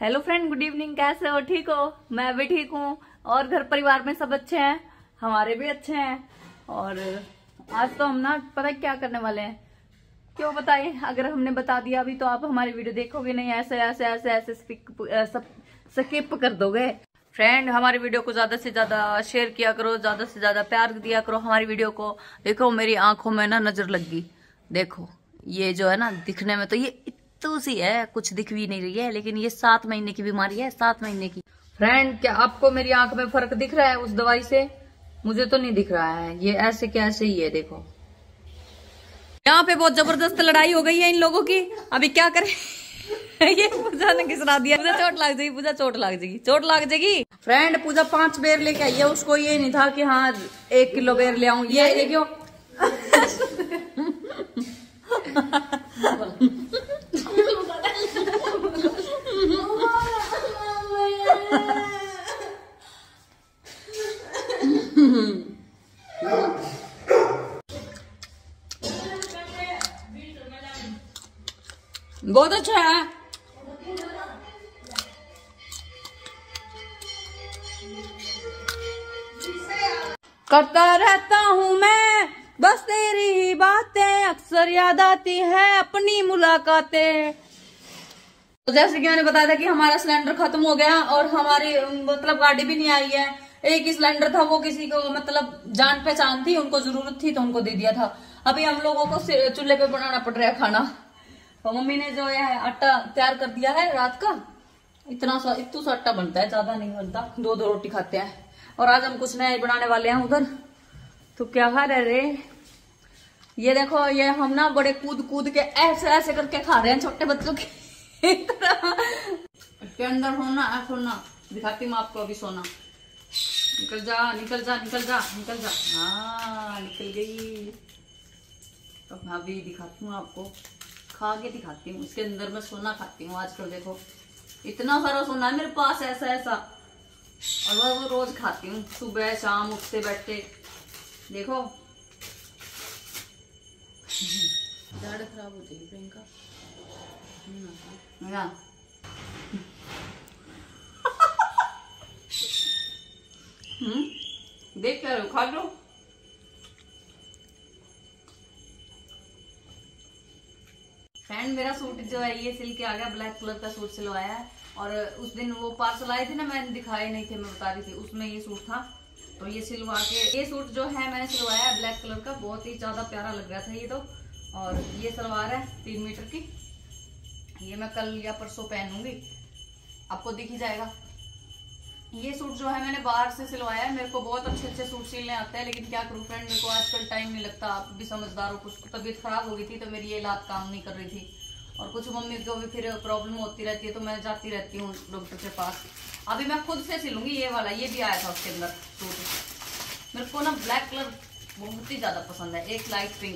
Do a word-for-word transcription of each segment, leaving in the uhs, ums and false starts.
Hello friend, good evening. कैसे हो? ठीक हो? मैं भी ठीक हूँ और घर परिवार में सब अच्छे हैं, हमारे भी अच्छे हैं। और आज तो हम ना पता है क्या करने वाले हैं, क्यों बताएं? अगर हमने बता दिया अभी तो आप हमारी वीडियो देखोगे नहीं, ऐसे ऐसे ऐसे ऐसे सब स्किप कर दोगे। फ्रेंड, हमारी वीडियो को ज्यादा से ज्यादा शेयर किया करो, ज्यादा से ज्यादा प्यार दिया करो हमारी वीडियो को। देखो मेरी आंखों में ना नजर लग गई, देखो ये जो है ना, दिखने में तो ये इतू सी है, कुछ दिख भी नहीं रही है, लेकिन ये सात महीने की बीमारी है, सात महीने की। फ्रेंड, क्या आपको मेरी आंख में फर्क दिख रहा है उस दवाई से? मुझे तो नहीं दिख रहा है, ये ऐसे कैसे ही है। देखो यहाँ पे बहुत जबरदस्त लड़ाई हो गई है इन लोगों की, अभी क्या करें? ये पूजा ने घिसरा दिया। पूजा चोट लग जाएगी, पूजा चोट लग जाएगी, चोट लग जाएगी। फ्रेंड, पूजा पांच बेर लेके आई है, उसको ये नहीं था कि हाँ एक किलो बेर ले आऊं। ये ये क्यों? बहुत अच्छा है। करता रहता हूँ मैं बस तेरी ही बातें, अक्सर याद आती है अपनी मुलाकातें। तो जैसे कि मैंने बताया था कि हमारा सिलेंडर खत्म हो गया और हमारी मतलब गाड़ी भी नहीं आई है। एक ही सिलेंडर था, वो किसी को मतलब जान पहचान थी, उनको जरूरत थी तो उनको दे दिया था। अभी हम लोगों को चूल्हे पे बनाना पड़ रहा है खाना। तो मम्मी ने जो है आटा तैयार कर दिया है रात का, इतना सा इतना सा आटा बनता है, ज्यादा नहीं बनता, दो दो रोटी खाते हैं। और आज हम कुछ नया बनाने वाले हैं उधर। तो क्या खा रहे रे? ये देखो, ये हम ना बड़े कूद कूद के ऐसे ऐसे करके खा रहे हैं, छोटे बच्चों के तरह। के अंदर होना है सोना, दिखाती हूँ आपको अभी सोना। निकल जा निकल जा निकल जा निकल जा। हाँ निकल गई। तो मैं अभी दिखाती हूँ आपको, खा के दिखाती हूँ। इसके अंदर मैं सोना खाती हूँ आजकल। देखो इतना सारा सोना है मेरे पास, ऐसा ऐसा, और वो, वो रोज खाती हूँ, सुबह शाम उठते बैठते। देखो दाढ़ खराब हो जाएगी प्रियंका। हम्म देख क्या लो, खा लो। फ्रेंड, मेरा सूट जो है ये सिल के आ गया, ब्लैक कलर का सूट सिलवाया है। और उस दिन वो पार्सल आए थे ना, मैंने दिखाए नहीं थे, मैं बता रही थी, उसमें ये सूट था। तो ये सिलवा के, ये सूट जो है मैंने सिलवाया है ब्लैक कलर का, बहुत ही ज्यादा प्यारा लग रहा था ये तो। और ये सलवार है तीन मीटर की, ये मैं कल या परसों पहनूंगी, आपको दिख ही जाएगा। ये सूट जो है मैंने बाहर से सिलवाया है। मेरे को बहुत अच्छे अच्छे सूट सिलने आते हैं, लेकिन क्या करूँ फ्रेंड, मेरे को आजकल टाइम नहीं लगता। आप भी समझदार हो, कुछ तबीयत खराब हो गई थी तो मेरी ये लात काम नहीं कर रही थी, और कुछ मम्मी को भी फिर प्रॉब्लम होती रहती है, तो मैं जाती रहती हूँ डॉक्टर के पास। अभी मैं खुद से सिलूंगी ये वाला, ये भी आया था उसके अंदर सूट। मेरे को ना ब्लैक कलर बहुत ही ज्यादा पसंद है, एक लाइट पिंक।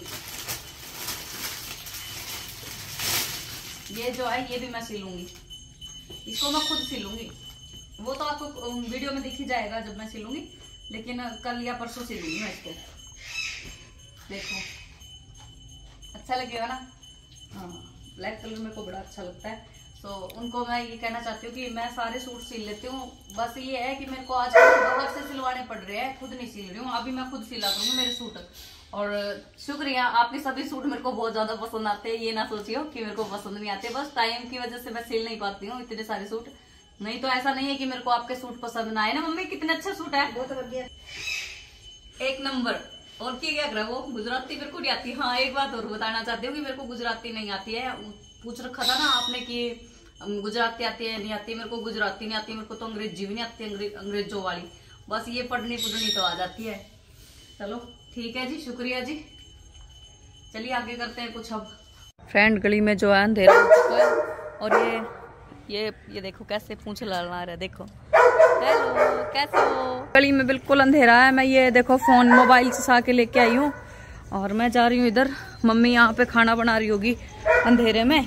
ये जो है ये भी मैं सिलूंगी, इसको मैं खुद सिलूंगी। वो तो आपको वीडियो में दिख ही जाएगा जब मैं सिलूंगी, लेकिन कल या परसों सिलूंगी मैं इसको। देखो अच्छा लगेगा ना? हाँ, ब्लैक कलर मेरे को बड़ा अच्छा लगता है। तो उनको मैं ये कहना चाहती हूँ कि मैं सारे सूट सिल लेती हूँ, बस ये है कि मेरे को आजकल बाहर से सिलवाने पड़ रहे हैं, खुद नहीं सिल रही हूँ। अभी मैं खुद सिला करूंगी मेरे सूट। और शुक्रिया, आपके सभी सूट मेरे को बहुत ज्यादा पसंद आते हैं, ये ना सोचियो कि मेरे को पसंद नहीं आते, बस टाइम की वजह से मैं सिल नहीं पाती हूँ इतने सारे सूट। नहीं तो ऐसा नहीं है कि मेरे को आपके सूट पसंद ना आए ना। मम्मी कितने अच्छे सूट है, बहुत बढ़िया, एक नंबर। और क्या क्या कर वो गुजराती मेरे को नहीं आती। हाँ, एक बात और बताना चाहती हूँ कि मेरे को गुजराती नहीं आती है। पूछ रखा था ना आपने कि गुजराती आती है नहीं आती। मेरे को गुजराती नहीं आती, मेरे को तो अंग्रेजी भी नहीं आती, अंग्रेज अंग्रेजों वाली, बस ये पढ़नी पुढ़नी तो आ जाती है। चलो ठीक है जी, शुक्रिया जी। चलिए आगे करते हैं कुछ अब। फ्रेंड, गली में जो है अंधेरा हो चुका है, और ये ये ये देखो कैसे पूंछ लड़ा रहा है। देखो हेलो, कैसे हो? गली में बिल्कुल अंधेरा है। मैं ये देखो फोन मोबाइल से के लेके आई हूँ, और मैं जा रही हूँ इधर। मम्मी यहाँ पे खाना बना रही होगी अंधेरे में।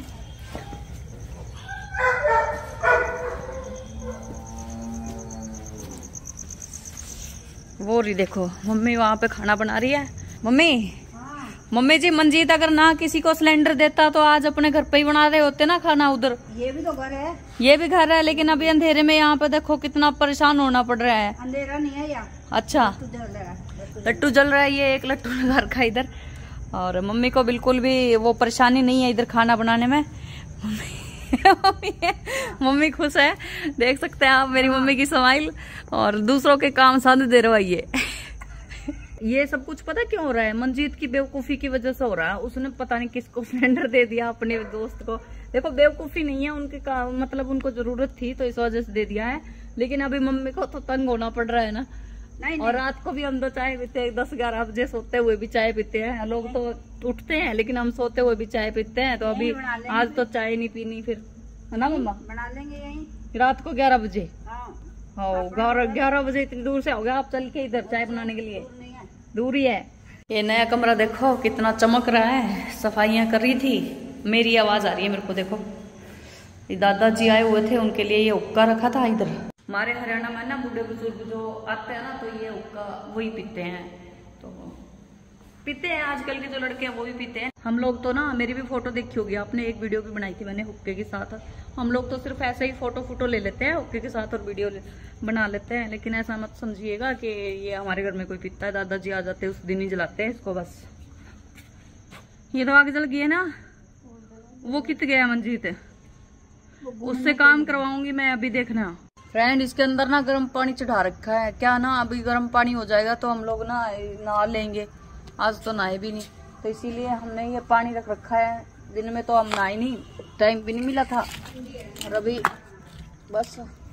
वो रही देखो, मम्मी वहाँ पे खाना बना रही है। मम्मी मम्मी जी मंजीत अगर ना किसी को सिलेंडर देता तो आज अपने घर पे ही बना रहे होते ना खाना उधर। ये भी तो घर है। ये भी घर है, लेकिन अभी अंधेरे में यहाँ पे देखो कितना परेशान होना पड़ रहा है। अंधेरा नहीं है यहाँ। अच्छा, लट्टू जल रहा है। ये एक लट्टू लगा रखा है इधर। और मम्मी को बिल्कुल भी वो परेशानी नहीं है इधर खाना बनाने में। मम्मी मम्मी खुश है, देख सकते हैं आप मेरी मम्मी की स्माइल। और दूसरों के काम साथ दे रही है। ये सब कुछ पता क्यों हो रहा है? मंजीत की बेवकूफी की वजह से हो रहा है। उसने पता नहीं किसको सिलेंडर दे दिया, अपने दोस्त को। देखो बेवकूफी नहीं है उनके का, मतलब उनको जरूरत थी तो इस वजह से दे दिया है। लेकिन अभी मम्मी को तो तंग होना पड़ रहा है ना। नहीं, नहीं। और रात को भी हम तो चाय पीते हैं, दस ग्यारह बजे सोते हुए भी चाय पीते हैं। लोग तो उठते हैं लेकिन हम सोते हुए भी चाय पीते हैं। तो अभी आज तो चाय नहीं पीनी फिर, है ना मम्मा? बना लेंगे यहीं रात को ग्यारह बजे। हाँ, ग्यारह बजे इतनी दूर से हो गया आप चल के इधर चाय बनाने के लिए? दूरी है। ये नया कमरा देखो कितना चमक रहा है। सफाइयां कर रही थी, मेरी आवाज आ रही है मेरे को। देखो ये दादाजी आए हुए थे, उनके लिए ये हुक्का रखा था इधर। हमारे हरियाणा में ना बूढ़े बुजुर्ग जो आते हैं ना तो ये हुक्का वही पीते हैं। तो पीते हैं, आजकल के जो लड़के हैं वो भी पीते हैं। हम लोग तो ना, मेरी भी फोटो देखी होगी आपने, एक वीडियो भी बनाई थी मैंने हुक्के के साथ। हम लोग तो सिर्फ ऐसे ही फोटो फोटो ले लेते हैं हुक्के के साथ और वीडियो बना लेते हैं। लेकिन ऐसा मत समझिएगा कि ये हमारे घर में कोई पीता है। दादाजी आ जाते हैं उस दिन ही जलाते हैं इसको बस। ये तो आगे जल गई है ना। वो कित गया मंजीत? उससे काम करवाऊंगी मैं अभी, देखना। फ्रेंड इसके अंदर ना गर्म पानी चढ़ा रखा है। क्या ना अभी गर्म पानी हो जाएगा तो हम लोग ना नहा लेंगे। आज तो नहाए भी नहीं, तो इसीलिए हमने ये पानी रख रखा है। दिन में तो हम नहाए नहीं, टाइम भी नहीं मिला था। और अभी बस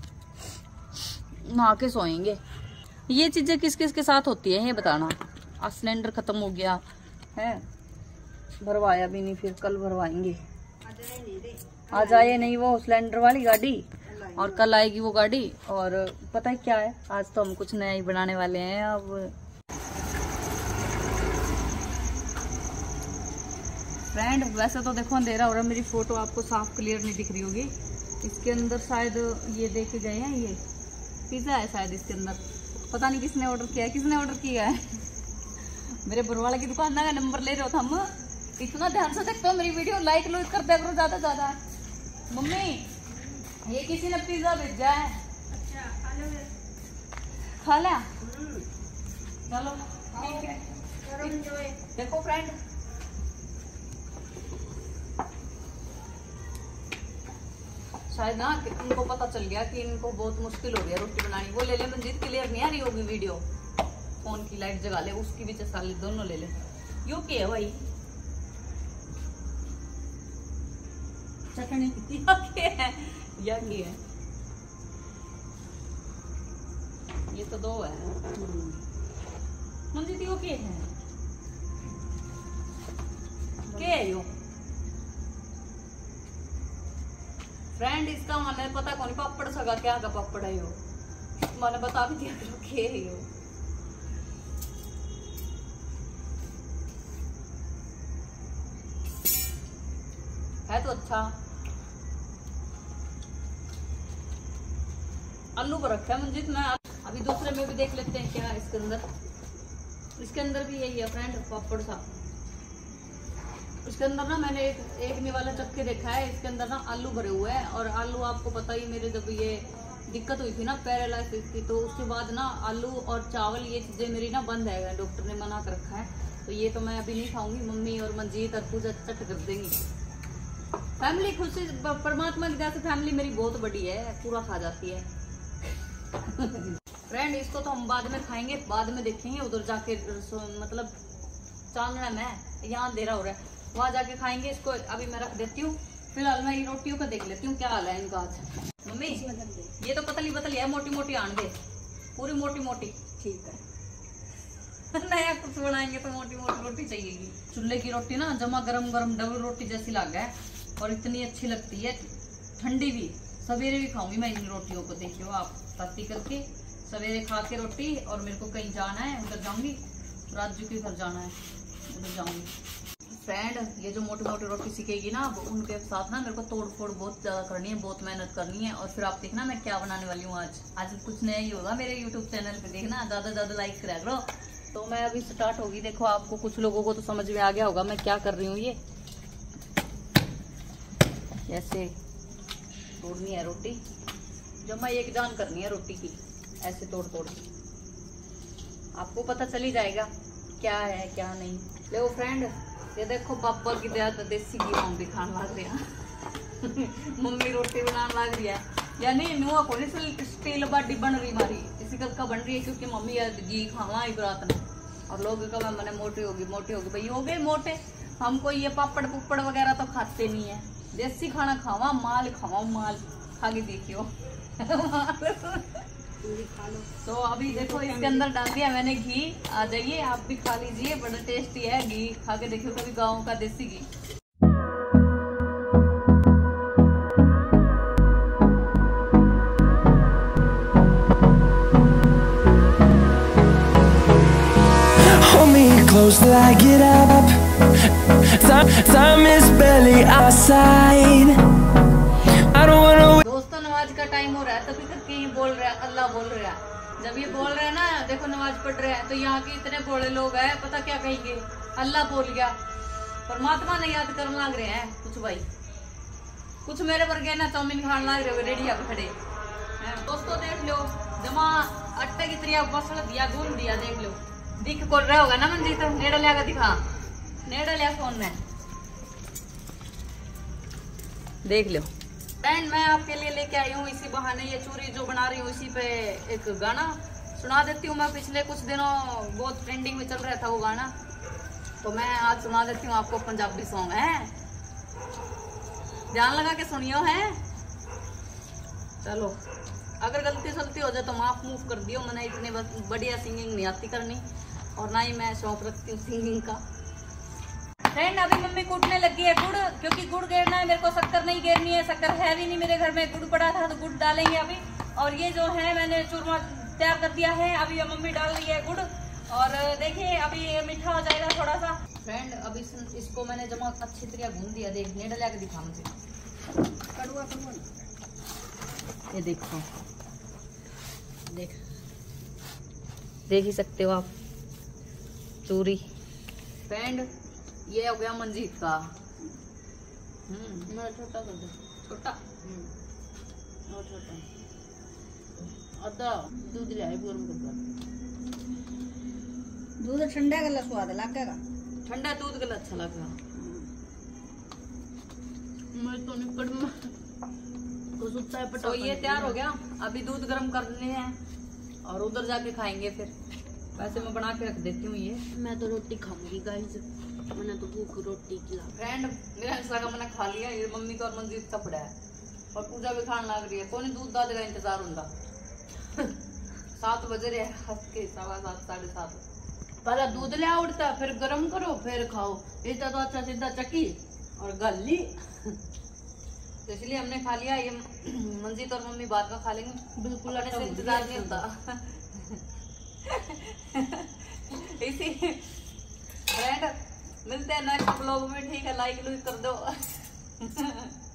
नहा के सोएंगे। ये चीजें किस किस के साथ होती है ये बताना। आज सिलेंडर खत्म हो गया है, भरवाया भी नहीं, फिर कल भरवाएंगे। आज आए नहीं वो सिलेंडर वाली गाड़ी, और कल आएगी वो गाड़ी। और पता है क्या है, आज तो हम कुछ नया ही बनाने वाले हैं। अब फ्रेंड वैसे तो देखो अंधेरा हो रहा है, मेरी फोटो आपको साफ क्लियर नहीं दिख रही होगी। इसके अंदर शायद ये देखे गए हैं, ये पिज्जा है शायद इसके अंदर। पता नहीं किसने ऑर्डर किया है, किसने ऑर्डर किया है। मेरे बरवाला की दुकान का नंबर ले रहे हो हम। इतना ध्यान से देखते हो मेरी वीडियो, लाइक लो कर दे करो ज्यादा ज्यादा। मम्मी ये किसी ने पिज्जा भेजा है। अच्छा खा लिया? चलो ठीक है। देखो फ्रेंड शायद ना इनको पता चल गया कि इनको बहुत मुश्किल हो गया रोटी बनानी। वो ले ले मंजीत, क्लियर नहीं आ रही होगी वीडियो। फोन की लाइट जगा ले, उसकी भी चसा ले, दोनों ले ले। यू की है भाई चटनी है या की है? ये तो दो है मंजीत। यो के है के है यो फ्रेंड? इसका मैंने पता कौन पापड़ सगा क्या का पापड़ है यो, मैंने बता भी दिया तो के है यो। है तो अच्छा। आलू पर रखा है मंजीत। मैं अभी दूसरे में भी देख लेते हैं क्या है इसके अंदर। इसके अंदर भी यही है फ्रेंड, पापड़ सा। इसके अंदर ना मैंने एक एक ने वाला चक्के देखा है, इसके अंदर ना आलू भरे हुए हैं। और आलू आपको पता ही, मेरे जब ये दिक्कत हुई थी ना पैरालाइसिस की, तो उसके बाद ना आलू और चावल ये चीजें मेरी ना बंद है, डॉक्टर ने मना कर रखा है। तो ये तो मैं अभी नहीं खाऊंगी। मम्मी और मंजीत और पूजा चट कर देंगी। फैमिली खुशी, परमात्मा की दया से फैमिली मेरी बहुत बड़ी है, पूरा खा जाती है। फ्रेंड इसको तो हम बाद में खाएंगे, बाद में देखेंगे उधर जाके, मतलब चांदना में यहाँ अंधेरा हो रहा है, वहां जाके खाएंगे इसको। अभी मैं रख देती हूँ। फिलहाल मैं ये रोटियों का देख लेती हूँ क्या हाल है इनका आज। मम्मी ये तो पतली पतली है, मोटी मोटी आन दे, पूरी मोटी मोटी। ठीक है नया कुछ बनाएंगे तो मोटी मोटी रोटी चाहिएगी। चूल्हे की रोटी ना जमा गरम गरम डबल रोटी जैसी लग है, और इतनी अच्छी लगती है, ठंडी भी। सवेरे भी खाऊंगी मैं इन रोटियों को, देखियो आप पत्ती करके सवेरे खा के रोटी। और मेरे को कहीं जाना है, उधर जाऊंगी, राजू के घर जाना है, उधर जाऊंगी। फ्रेंड ये जो मोटी मोटी रोटी सीखेगी ना, उनके साथ ना मेरे को तोड़ फोड़ बहुत ज्यादा करनी है, बहुत मेहनत करनी है। और फिर आप देखना मैं क्या बनाने वाली हूँ आज। आज कुछ नया ही होगा मेरे यूट्यूब चैनल पे, देखना। ज्यादा ज्यादा लाइक करा करो, तो मैं अभी स्टार्ट होगी। देखो आपको कुछ लोगों को तो समझ में आ गया होगा मैं क्या कर रही हूँ। ये ऐसे तोड़नी है रोटी, जमा एक जान करनी है रोटी की, ऐसे तोड़ तोड़ के आपको पता चली जाएगा क्या है क्या नहीं। देखो फ्रेंड, ये देखो पापा की देसी घी हम भी खाने लग रहे हैं मम्मी रोटी बनाने लग रही है, यानी नुआ को स्टील बाटी बन रही हमारी इसी का बन रही है, क्योंकि मम्मी घी खावा ही बरात में। और लोग का मैंने मोटी होगी मोटी होगी, भाई हो गए मोटे। हमको ये पापड़ पुपड़ वगैरह तो खाते नहीं है, देसी खाना खावा, माल खावा, माल खा के देखियो खा लो। तो अभी देखो इसके अंदर डाल दिया मैंने घी, आ जाइए आप भी खा लीजिए, बड़ा टेस्टी है घी, खा के देखियो कभी गाँव का देसी घी। Close till I get up. Time, time is barely our side. I don't wanna wait. दोस्तों नमाज का टाइम हो रहा है, तभी तक ये बोल रहा है अल्लाह बोल रहा है। जब ये बोल रहे हैं ना, देखो नमाज पढ़ रहे हैं, तो यहाँ के इतने बोले लोग हैं, पता क्या कहेंगे, अल्लाह बोल गया, परमात्मा ने याद करने लग रहे हैं। कुछ भाई कुछ मेरे पर गए ना चाउमीन खाने लग रहे हो रेडी आप खड़े। दोस्तों देख लो, जमा आटे की तरह बसल दिया, गूंद दिया, देख लो दिख को रहा होगा ना मंजीत, नेड़ा लिया दिखा, नेड़ा लिया फोन में देख लो। फ्रेंड मैं आपके लिए लेके आई हूँ इसी बहाने ये चूरी जो बना रही हूँ, इसी पे एक गाना सुना देती हूँ। मैं पिछले कुछ दिनों बहुत ट्रेंडिंग में चल रहा था वो गाना, तो मैं आज सुना देती हूँ आपको। पंजाबी सॉन्ग है, ध्यान लगा के सुनियो है। चलो अगर गलती सलती हो जाए तो माफ मूफ कर दियो, मैंने इतनी बढ़िया सिंगिंग नहीं आती करनी, और ना ही मैं शौक रखती हूँ सिंगिंग का। फ्रेंड अभी मम्मी कूटने लगी है गुड़, क्योंकि गुड़ गेरना है मेरे को, शक्कर नहीं गेरनी है, शक्कर है भी नहीं मेरे घर में, गुड़ पड़ा था तो गुड़ डालेंगे अभी। और ये जो है मैंने चूरमा तैयार कर दिया है, अभी मम्मी डाल रही है गुड़, और देखिए अभी ये मीठा हो जाएगा थोड़ा सा। फ्रेंड अभी इसको मैंने जमा अच्छी तरह भून दिया, देख नेड़ा ला के दिखा मुझे, कड़ुआ कड़ुआ ये देखो, देख देख ही सकते हो आप चूरी। फ्रेंड ये हो गया मंजीत का, हम्म छोटा कर दो, छोटा और छोटा आधा दूध लिया गर्म कर, दूध ठंडा गला स्वाद लगेगा, ठंडा दूध गला अच्छा लगेगा। मैं तो निकट में तो ये तैयार हो गया, अभी दूध गर्म करने हैं और उधर जाके खाएंगे फिर। वैसे मैं बना के रख देती हूँ ये, मैं तो रोटी खाऊंगी गाइस, मैंने तो भूख रोटी खिला। फ्रेंड मेरा हिस्सा का मैंने खा लिया, ये मम्मी का और मंजीत का पड़ा है, और पूजा भी खाने लग रही है। कौन दूध दाद का इंतजार होगा सात बजे रहे हंस के, सवा सात साढ़े सात, पहले दूध ले उड़ता फिर गरम करो फिर खाओ, इतना तो अच्छा सीधा चक्की और गली। तो इसलिए हमने खा लिया, ये मंजीत और मम्मी बाद में खा लेंगे, बिल्कुल से इंतजार नहीं होता इसी फ्रेंड मिलते हैं नेक्स्ट ब्लॉग में, ठीक है, लाइक लूक कर दो